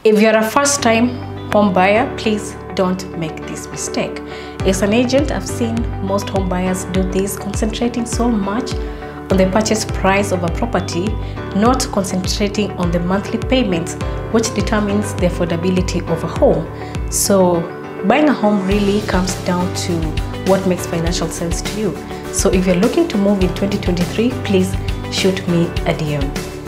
If you're a first-time home buyer, please don't make this mistake. As an agent, I've seen most home buyers do this, concentrating so much on the purchase price of a property, not concentrating on the monthly payments, which determines the affordability of a home. So buying a home really comes down to what makes financial sense to you. So if you're looking to move in 2023, please shoot me a DM.